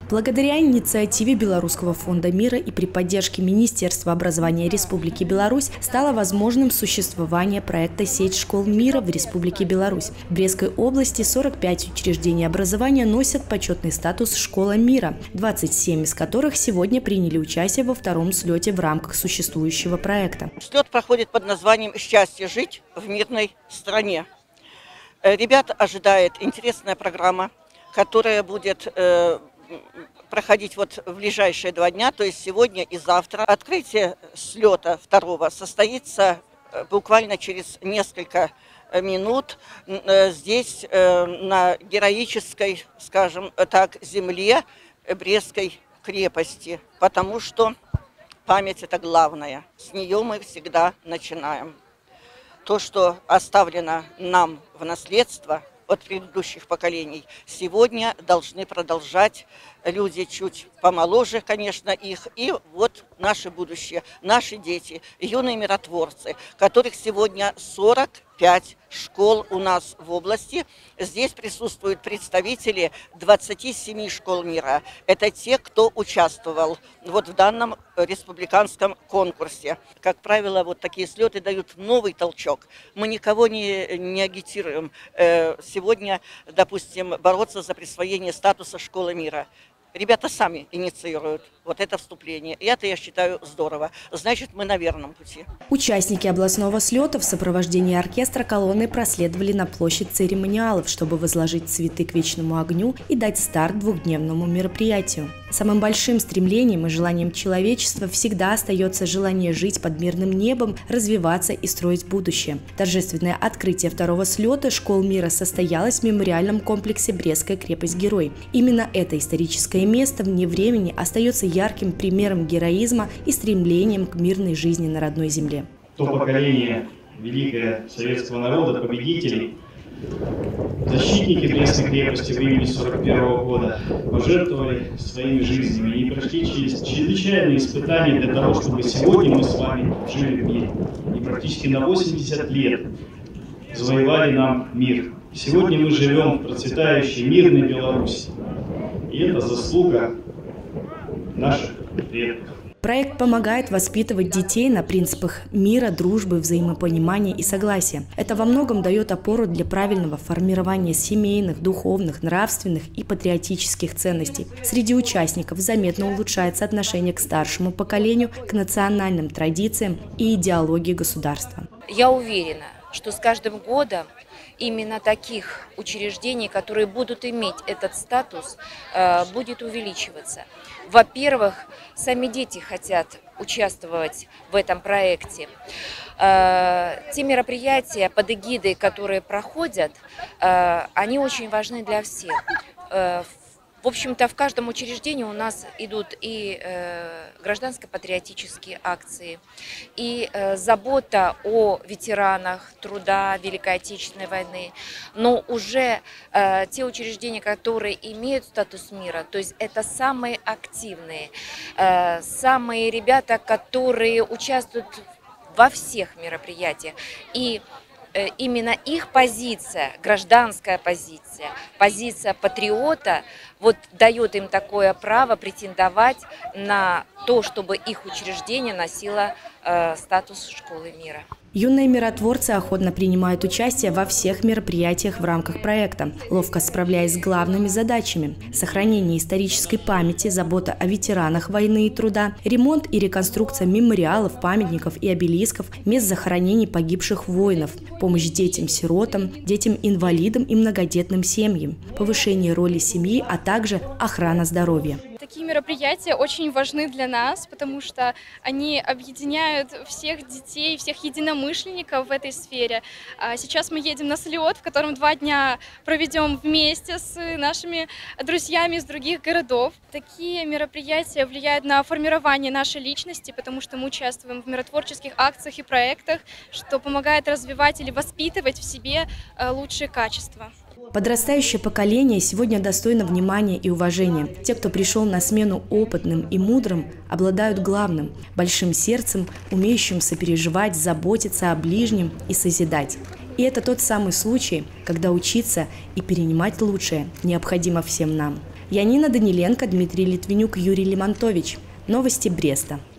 Благодаря инициативе Белорусского фонда мира и при поддержке Министерства образования Республики Беларусь стало возможным существование проекта «Сеть школ мира» в Республике Беларусь. В Брестской области 45 учреждений образования носят почетный статус «Школа мира», 27 из которых сегодня приняли участие во втором слете в рамках существующего проекта. Слет проходит под названием «Счастье жить в мирной стране». Ребят ожидает интересная программа, которая будет проходить вот в ближайшие 2 дня, то есть сегодня и завтра. Открытие слета второго состоится буквально через несколько минут здесь, на героической, скажем так, земле Брестской крепости, потому что память – это главное. С нее мы всегда начинаем. То, что оставлено нам в наследство от предыдущих поколений, сегодня должны продолжать люди чуть помоложе, конечно, их. И вот наше будущее, наши дети, юные миротворцы, которых сегодня 45 школ у нас в области. Здесь присутствуют представители 27 школ мира. Это те, кто участвовал вот в данном республиканском конкурсе. Как правило, вот такие слеты дают новый толчок. Мы никого не агитируем сегодня, допустим, бороться за присвоение статуса школы мира. Ребята сами инициируют вот это вступление. И это, я считаю, здорово. Значит, мы на верном пути. Участники областного слета в сопровождении оркестра колонны проследовали на площадь церемониалов, чтобы возложить цветы к вечному огню и дать старт двухдневному мероприятию. Самым большим стремлением и желанием человечества всегда остается желание жить под мирным небом, развиваться и строить будущее. Торжественное открытие второго слета школ мира состоялось в мемориальном комплексе «Брестская крепость-герой». Именно это историческое место вне времени остается ярким примером героизма и стремлением к мирной жизни на родной земле. То поколение великое советского народа, победителей, защитники Брестской крепости времени 1941 года пожертвовали своими жизнями и прошли через чрезвычайные испытания для того, чтобы сегодня мы с вами жили в мире. И практически на 80 лет завоевали нам мир. Сегодня мы живем в процветающей мирной Беларуси. И это заслуга наших предков. Проект помогает воспитывать детей на принципах мира, дружбы, взаимопонимания и согласия. Это во многом дает опору для правильного формирования семейных, духовных, нравственных и патриотических ценностей. Среди участников заметно улучшается отношение к старшему поколению, к национальным традициям и идеологии государства. Я уверена, что с каждым годом именно таких учреждений, которые будут иметь этот статус, будет увеличиваться. Во-первых, сами дети хотят участвовать в этом проекте. Те мероприятия под эгидой, которые проходят, они очень важны для всех. В общем-то, в каждом учреждении у нас идут и гражданско-патриотические акции, и забота о ветеранах труда Великой Отечественной войны. Но уже те учреждения, которые имеют статус мира, то есть это самые активные, самые ребята, которые участвуют во всех мероприятиях. И именно их позиция, гражданская позиция, позиция патриота, вот дает им такое право претендовать на то, чтобы их учреждение носило статус школы мира. Юные миротворцы охотно принимают участие во всех мероприятиях в рамках проекта, ловко справляясь с главными задачами – сохранение исторической памяти, забота о ветеранах войны и труда, ремонт и реконструкция мемориалов, памятников и обелисков, мест захоронений погибших воинов, помощь детям-сиротам, детям-инвалидам и многодетным семьям, повышение роли семьи, а также охрана здоровья. Такие мероприятия очень важны для нас, потому что они объединяют всех детей, всех единомышленников в этой сфере. Сейчас мы едем на слет, в котором 2 дня проведем вместе с нашими друзьями из других городов. Такие мероприятия влияют на формирование нашей личности, потому что мы участвуем в миротворческих акциях и проектах, что помогает развивать или воспитывать в себе лучшие качества. Подрастающее поколение сегодня достойно внимания и уважения. Те, кто пришел на смену опытным и мудрым, обладают главным – большим сердцем, умеющим сопереживать, заботиться о ближнем и созидать. И это тот самый случай, когда учиться и перенимать лучшее необходимо всем нам. Янина Даниленко, Дмитрий Литвинюк, Юрий Лимонтович. Новости Бреста.